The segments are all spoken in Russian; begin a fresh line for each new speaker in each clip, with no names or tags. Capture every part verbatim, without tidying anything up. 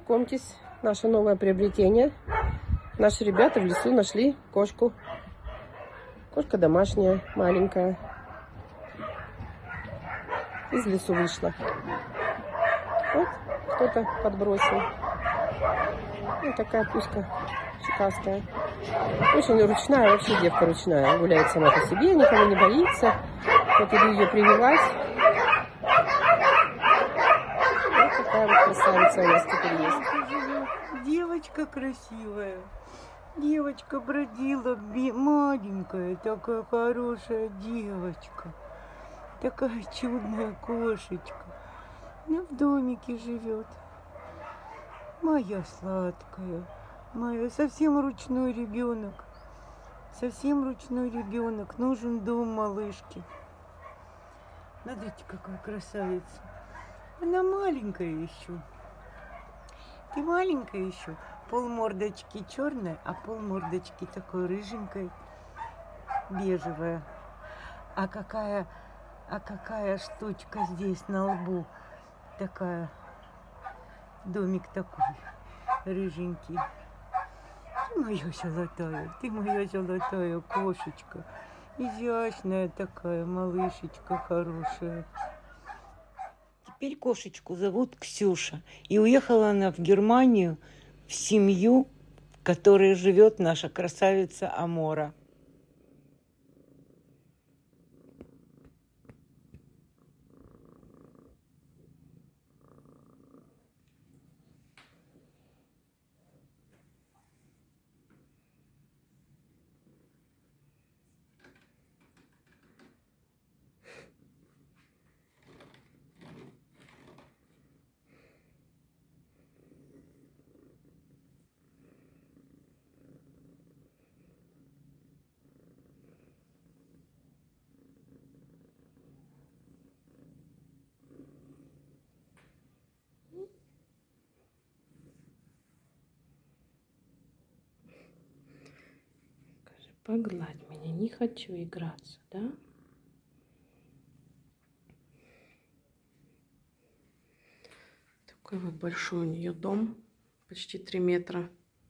Знакомьтесь, наше новое приобретение. Наши ребята в лесу нашли кошку. Кошка домашняя, маленькая. Из лесу вышла. Вот кто-то подбросил. Вот такая пуська чекастая. Очень ручная, вообще девка ручная. Гуляет сама по себе, никого не боится. Вот иду ее прививать. Вот такая вот красавица у нас теперь есть.
Девочка красивая. Девочка бродила, маленькая, такая хорошая девочка. Такая чудная кошечка. Она в домике живет. Моя сладкая. Моя совсем ручной ребенок. Совсем ручной ребенок. Нужен дом малышки. Смотрите, какая красавица. Она маленькая еще. Ты маленькая еще. Пол мордочки черная, а пол мордочки такой рыженькой, бежевая. А какая, а какая штучка здесь на лбу. Такая, домик такой, рыженький. Ты моя золотая, ты моя золотая кошечка. Изящная такая малышечка хорошая. Теперь кошечку зовут Ксюша. И уехала она в Германию в семью, в которой живет наша красавица Амора.
Погладь меня, не хочу играться, да? Такой вот большой у нее дом, почти три метра.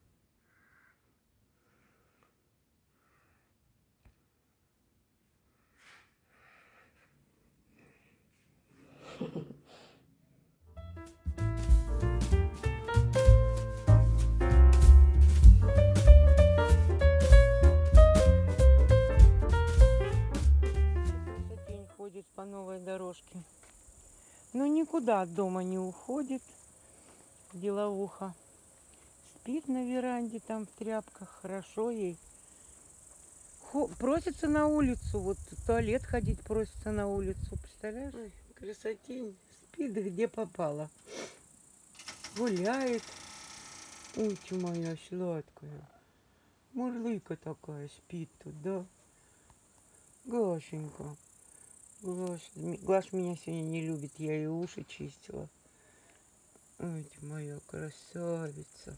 По новой дорожке. Но никуда от дома не уходит. Деловуха. Спит на веранде, там в тряпках. Хорошо ей. Хо просится на улицу. Вот в туалет ходить просится на улицу. Представляешь? Ой, красотень. Спит где попало. Гуляет. Ой, ты моя сладкая. Мурлыка такая спит тут, да? Гашенька. Глаш, Глаш меня сегодня не любит, я ей уши чистила. Ой, ты моя красавица.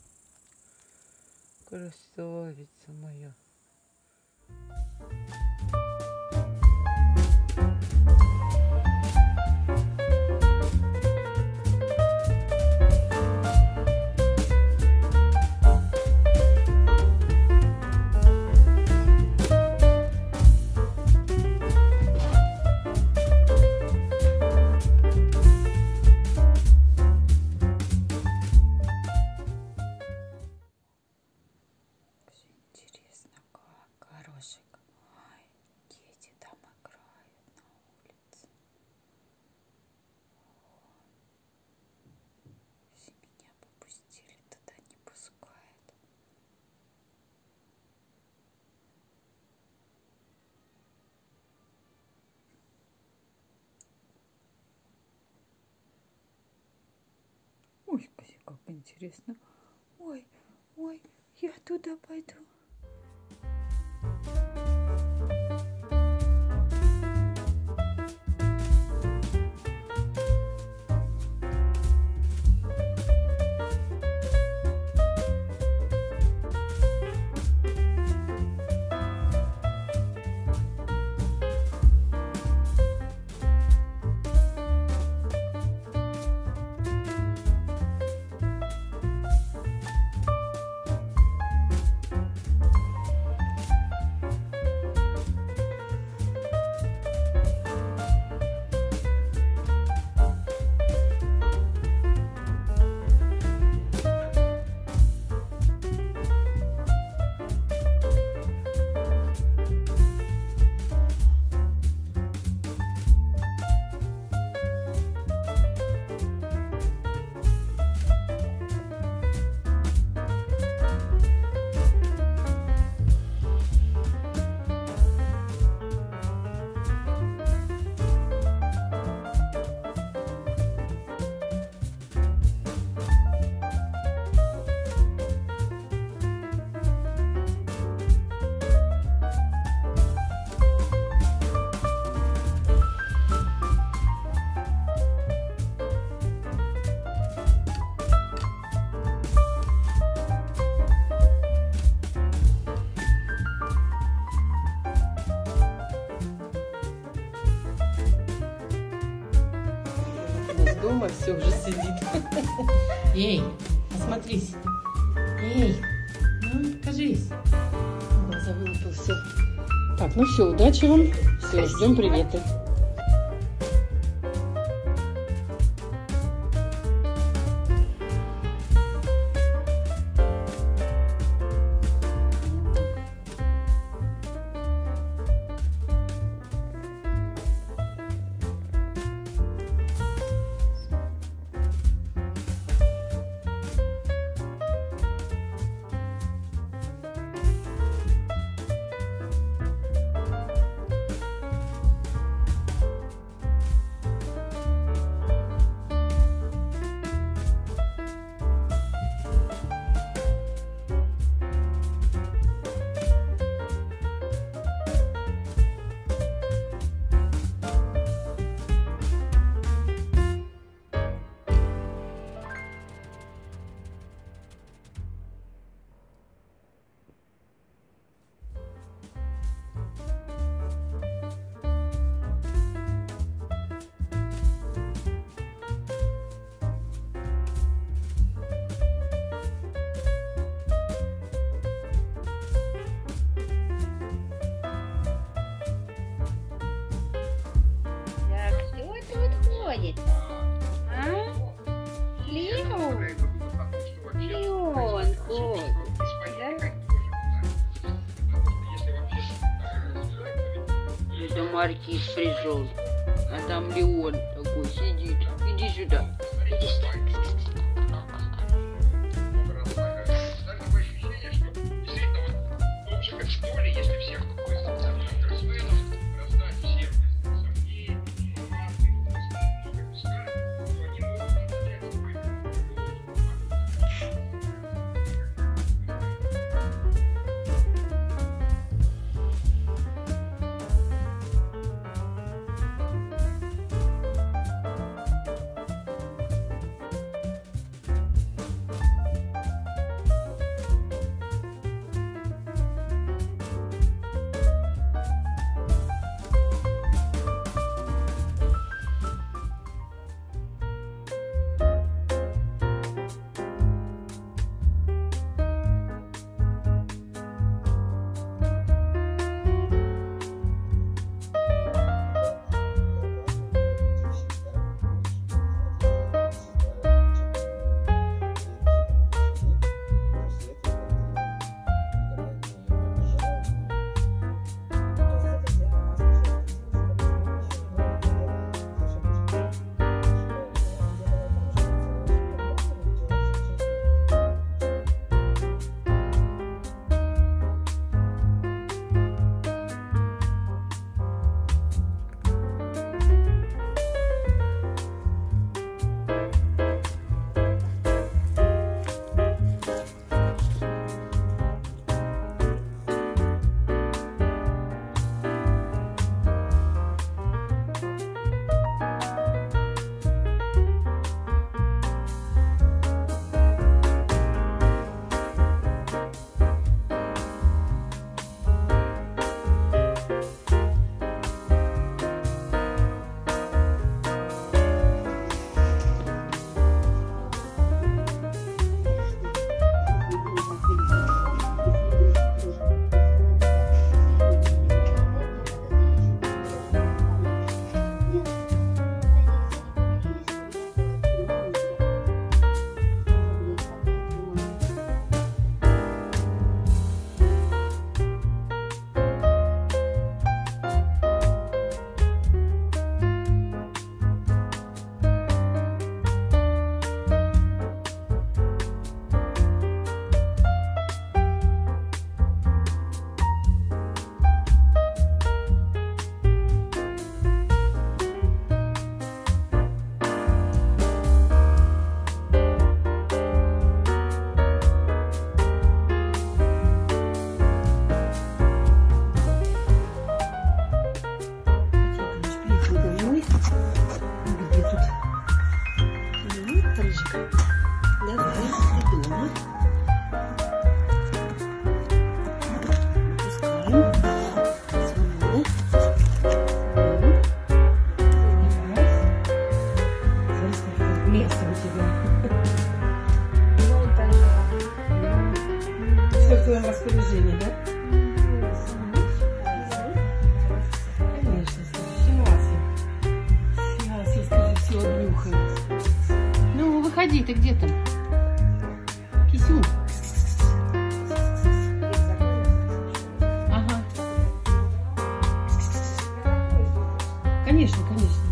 Красавица моя. Ой, как интересно. Ой, ой, я туда пойду.
дома, все, уже сидит. Эй, осмотрись. Ей, ну, кажись. Глаза вылупил, все. Так, ну все, удачи вам. Все, ждем приветы.
ходит? А? Леон? Леон ходит. Да? Это Маркиз пришел, а там Леон такой сидит. Иди сюда. Иди сюда.
где там? Кисюн. Ага. Конечно, конечно.